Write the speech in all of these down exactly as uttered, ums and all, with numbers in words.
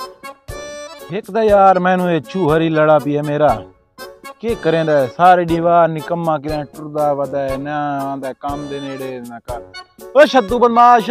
एक दा यार मैनू ये चूहरी लड़ा पिया मेरा के करें दा सारे दीवार निकम्मा किरें टुरदा वदा है ना आंदा काम दे नेड़े ना कर। ओ शद्दू बदमाश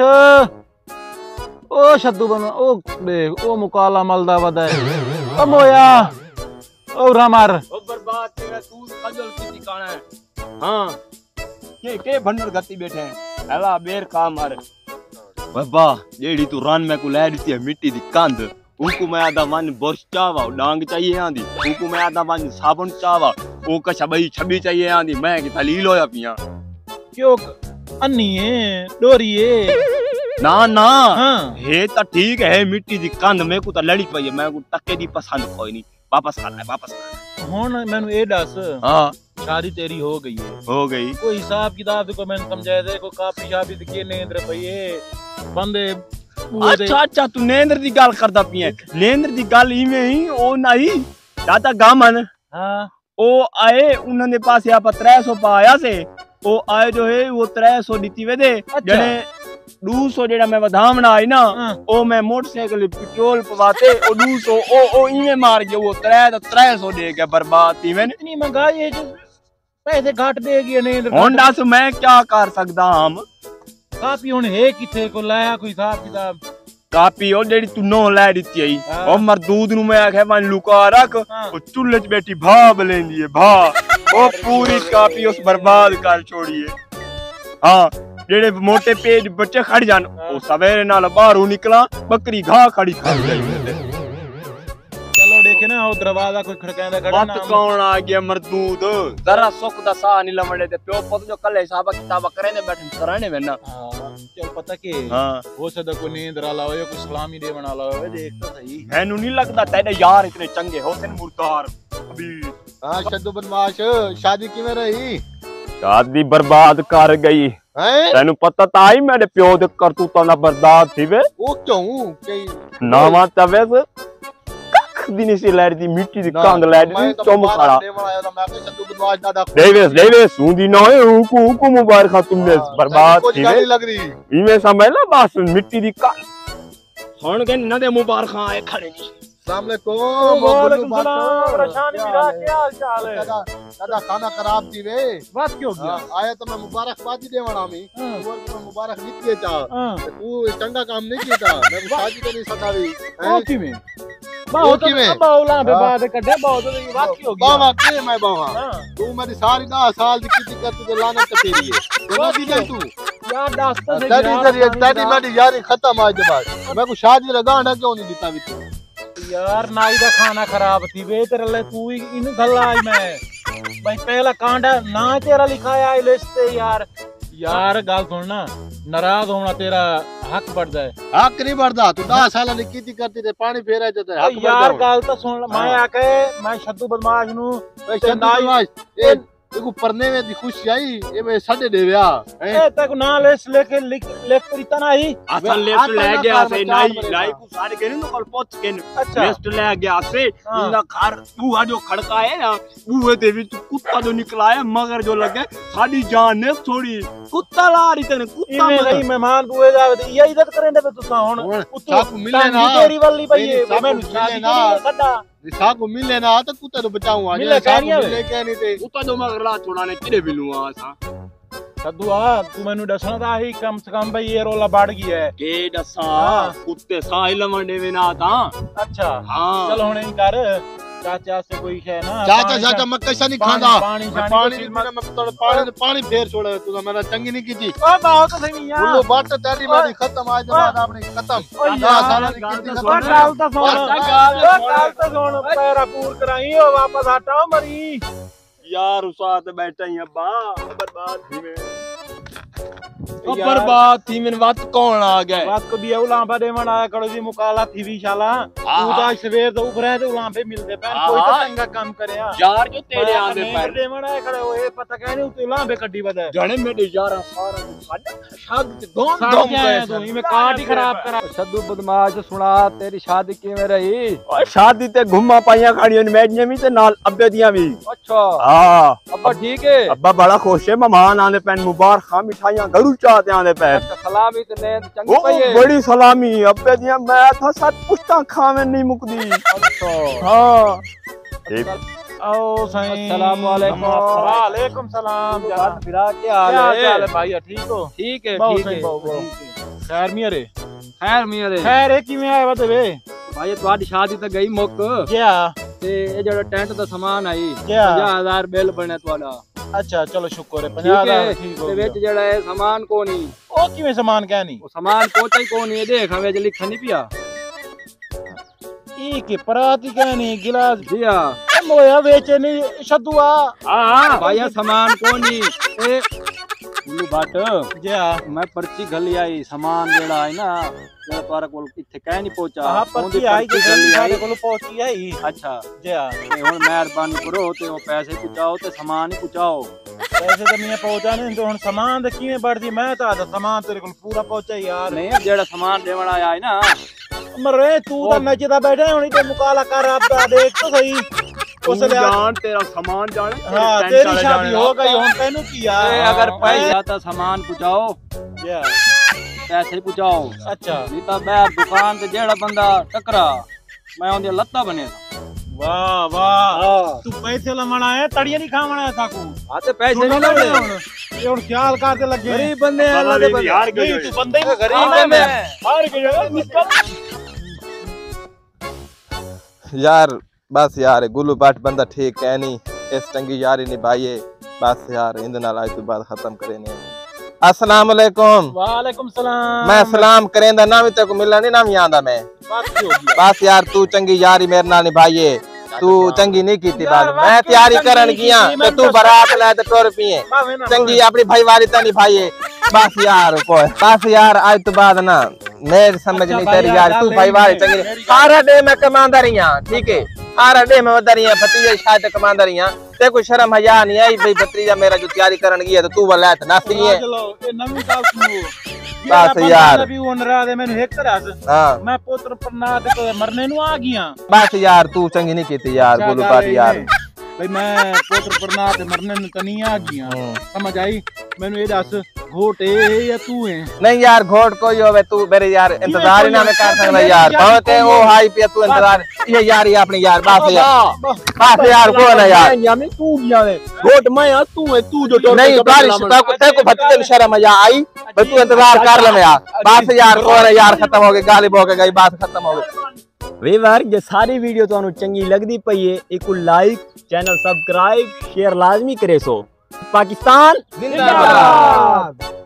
ओ शद्दू बन ओ देख ओ मुकाला मलदा वदा है ओ मोया ओ रामर ओ बर्बाद तेरा तू खजल की ठिकाना है। हां के के भंडर गति बैठे हैं हला बेर काम मार बाबा जेड़ी तू रन में को ले दी मिट्टी दी कंध उनको मैं आदा मन बोर्श चावा डांग चाहिए आंदी उनको मैं आदा मन साबुन चावा ओ कछा भाई छबी चाहिए आंदी मैं की तलील होया पिया क्यों अन्नी है डोरी है ना ना हां हे तो ठीक है मिट्टी दी कंध में को तो लड़ी पई मैं को टक्के दी पसंद कोई नहीं वापस करना है वापस करना हुन मैनू ए दस हां शादी तेरी हो गई है हो गई कोई हिसाब किताब को मैंने समझाया दे को काफी शादी के नेंद्र पई बंदे अच्छा अच्छा तू नेंद्र दी गल करदा पिए नेंद्र दी गल इवें ही ओ नहीं दादा गामन हां ओ आए उन्होंने पास आप त्रै सौ पाया से ओ आए जो है वो त्रै सौ दीती वे दे जने दो सौ जेड़ा मैं वधावना आई ना ओ मैं मोटरसाइकिल पेट्रोल पवाते ओ दो सौ ओ ओ इवें मार गया वो त्रै तो त्रै सौ दे गया बर्बाद इवें इतनी महंगाई है जो पैसे घट देगी नेंद्र हुन दस मैं क्या कर सकदा हम कापी हुन है किथे को लाया कोई हिसाब किताब कापी ओ जेड़ी तू नो लै दित्ती आई ओ मरदूद नु मैं आखे मन लुका रख ओ चुल्ले च बैठी भाब लेंदी है भा ओ पूरी कापी उस बर्बाद कर छोड़ी है। हां जेड़े मोटे पेज बच्चे खड़ जान ओ सवेरे नाल बाहरों निकला बकरी घा खड़ी खा जाई चलो देखे ना ओ दरवाजा कोई खड़कांदा खड़ा ना मत कौन आ गया मरदूद जरा सुख दा सा नहीं लमड़े ते प्यो पुत जो कल हिसाब किताब करे ने बैठन कराने में ना चल पता के हां हो सकदा कोई नींद वाला हो या कोई सलामी देवन वाला हो देख तो सही मैनू नहीं लगदा तेरे यार इतने चंगे हो तेन मुर्दार अभी हां शद्दू बदमाश शादी किवें रही शादी बर्बाद कर गई हैं तेनू पता ता ही मेरे प्यो दे करतूतां दा बर्बाद थी वे ओ क्यों कई नावा तवे से कख दी नहीं सी लड़ दी मिट्टी दी कंग लड़ दी चुम खड़ा शद्दू बदमाश दादा देवेस देवेस सूंदी ना है हुकू हुकू मुबारक तुमने बर्बाद थी वे लग रही इमे समझ ना बस मिट्टी दी कंग सुन के ना दे मुबारक आए खड़े नहीं अस्सलाम वालेकुम वालेकुम सलाम परेशानी मेरा क्या हाल चाल है दादा दादा खाना खराब थी वे बात क्यों गया आया तो मैं मुबारकबाद देवना मी और मुबारक नहीं किए था तू चंगा काम नहीं किया था मैं शादी को नहीं सदावी ओ की में बहुत में बावला पे बात कड्डे बहुत बात क्यों गया बाबा के मैं बाबा तू मेरी सारी दस साल की कितनी करती तो लानत तेरी है वो भी दे तू यार दास्ता से तेरी तेरी तेरी मेरी यारी खत्म आज के बाद मैं को शादी लगाना क्यों नहीं देता भी यार नाई दा खाना खराब थी वे तेरे ले तू इन गल्ला आई मैं भाई पहला कांडा ना तेरा लिखाया है लिस्ट पे यार यार गाल सुन ना नाराज होना तेरा हक बढ़दा है हक नहीं बढ़दा तू दस साल की कितनी करती थे पानी फेरा जाता है हक यार गाल तो सुन मैं आके मैं शद्दू बदमाश नु नाई ए देखो पढ़ने में दी खुशी आई ये मैं साडे देवया ए तक ना लेस लेके लिख लिख इतना नहीं असल लिस्ट ले गया से नाई नाई को सारे के न कल पहुंच के लिस्ट ले गया से इना घर तू जो खड़का है ना बूहे दे विच कुत्ता जो निकला है मगर जो लगे साडी जान ने छोड़ी कुत्ता ला रही तने कुत्ता नहीं मेहमान बूहे जावे ये इज्जत करेंदे पे तुसा हुन साकू मिले ना तेरी वाली भाई मैं शादी ना सदा रिसा को मिले ना तो कुत्ता तो बचाऊं आज मिले कहनी मिले कहनी थे कुत्ता जो मगर ला छोड़ाने किरे बिलू आसा सद्दू आ तू मेनू दसना दा ही कम से कम भाई ये रोला बढ़ गई है के दसा कुत्ते साहिल मंडे में ना था अच्छा हां चलो हुन ही कर चाचा से कोई है ना चाचा चाचा मैं कैसा नहीं खांदा पानी पानी मैं थोड़ा पानी पानी फेर छोड़ा तू तो मेरा चंगी नहीं की थी ओ बहुत सही यार बोलो बात तेरी मेरी खत्म आज बाद अपनी खत्म दस साल की कितनी खत्म गाल तो सुन गाल तो सुन पैरा पूर कराई ओ वापस हटाओ मरी यार साथ बैठा ही अब्बा बर्बाद थी में ओ बर्बाद थी में बात कौन आ गए बात को भी उलांबा देवन आया कड़ो जी मुकाला थी भी शाला तू दा सवेर तो उभरे तो उलांबे मिलदे पैन कोई तो चंगा काम करे यार जो तेरे आंदे पैर देवन आया खड़े ओए पता कहने तू उलांबे कड्डी बदा जाने मेरे यार सारा साडा शाद दोन दम गए तो में काट ही खराब करा शद्दू बदमाश सुना तेरी शादी किवें रही ओए शादी ते घुमा पाइया खानियां मैडने भी ते नाल अब्बे दियां भी अच्छा हां अब्बा ठीक है अब्बा बड़ा खुश है मेहमान आने पैन मुबारक मिठाइयां घरू कुलचा त्याने पैर सलामी ते ने चंगी ओ पई है बड़ी सलामी अबे दिया मैं था सत पुष्टा खावे नहीं मुकदी हां आओ साईं अस्सलाम वालेकुम। वालेकुम सलाम बात फिरा क्या हाल क्या है? हाल है भाई ठीक हो ठीक है बहुत ठीक सही है बहुत बहुत खैर मियां रे खैर मियां रे खैर है किवें आया बते वे भाई ਤੁਹਾਡੀ शादी ਤੇ ਗਈ ਮੁੱਕ क्या ਤੇ ਇਹ ਜਿਹੜਾ ਟੈਂਟ ਦਾ ਸਮਾਨ ਆਈ क्या ਪੰਜਾਹ ਹਜ਼ਾਰ ਬਿੱਲ ਬਣਿਆ ਤੁਹਾਡਾ अच्छा चलो शुक्र है ठीक पंजाब है दा ठीक हो ਤੇ ਵਿੱਚ गया ਜਿਹੜਾ ਇਹ ਸਮਾਨ ਕੋ ਨਹੀਂ ओ किवें सामान क्या नहीं ਉਹ ਸਮਾਨ ਪਹੁੰਚਾ ਹੀ ਕੋ ਨਹੀਂ ਇਹ ਦੇਖ ਵਿੱਚ ਲਿਖਣ ਨਹੀਂ ਪਿਆ ई के पराती क्या नहीं गिलास जी हां मोया बेचे नहीं शदुआ हां भाई सामान को नहीं ए बुल्लू बाट क्या मैं पर्ची घली आई सामान जेड़ा है ना जेड़ा तुम्हारे कोल इथे कह नहीं पहुंचा हां पर्ची आई के सारे कोल पहुंची आई अच्छा क्या ते हुन मेहरबानी करो ते वो पैसे पहुंचाओ ते सामान ही पहुंचाओ पैसे तो मैं पहुंचाने तो हुन सामान दे किवें बढ़दी मैं तो आदा सामान तेरे कोल पूरा पहुंचा यार नहीं जेड़ा सामान देवण आया है ना मरे तू तो नचदा बैठा हुनी ते मुकाला कर आपदा देख तो सही उस ले जान तेरा सामान जाने हां तेरी शादी हो गई हुन तेनू की यार ए अगर पैसा तो सामान पहुंचाओ क्या पैसे ही पहुंचाओ अच्छा नहीं तो बाहर दुकान ते जेड़ा बंदा टकरा मैं ओंदी लत्ता बने वाह वाह तू पैसे लमणा है तड़िया नहीं खावणा है ताकू हां ते पैसे नहीं लगे ये हुन ख्याल करते लगे गरीब बंदे हैं अल्लाह दे बंदे यार नहीं तू बंदे ही गरीब है बंदे हार गया निकल यार बस यार गुल्लू बाट बंदा ठीक है नहीं इस चंगी यारी निभाइए बस यार इंद नाल आज तो बात खत्म करे ने अस्सलाम वालेकुम वालेकुम सलाम मैं सलाम करेंदा ना भी तेको मिलना नहीं ना भी आंदा मैं बात की होगी बस यार तू चंगी यारी मेरे नाल निभाइए तू चंगी नहीं कीती बात मैं तैयारी करन किया ते तू बारात ले ते टुर पिए चंगी अपनी भाई वाली ता निभाइए बस यार कोई बस यार आज तो बाद ना मेरे समझ नहीं तेरी यार तू भाई वाली चंगी सारा डे मैं कमांदा रहिया ठीक है सारा डे मैं उधर रहिया भतीजा शायद कमांदा रहिया ते कोई शर्म हया नहीं आई भाई भतीजा मेरा जो तैयारी करन गया तो तू वाला त नासी है चलो ये नवी साल सुनो बस यार भी उन रात मैंने एक तरह हां मैं पुत्र परनाद तो मरने नु आ गया बस यार तू चंगी नहीं कीती यार गुल्लू बाट यार भाई मैं पुत्र परनाद मरने नु तो नहीं आ गया समझ आई मैंने ये दस घोट है या तू है नहीं यार घोट कोई होवे तू मेरे यार इंतजार ही ना मैं कर सकदा यार बहुत है वो हाई पे तू इंतजार ये यार ये अपनी यार बस यार बस यार को ना यार यानी तू जाने घोट मैं यार तू है तू जो नहीं बारिश ता को ते को भतीजे शर्म या आई भाई तू इंतजार कर ले यार बस यार को ना यार खत्म हो गई गालिब हो गई बात खत्म हो गई वे वार जे सारी वीडियो ਤੁਹਾਨੂੰ ਚੰਗੀ ਲੱਗਦੀ ਪਈ ਏ ਇੱਕ ਲਾਈਕ ਚੈਨਲ ਸਬਸਕ੍ਰਾइब शेयर लाजमी करे सो पाकिस्तान जिंदाबाद।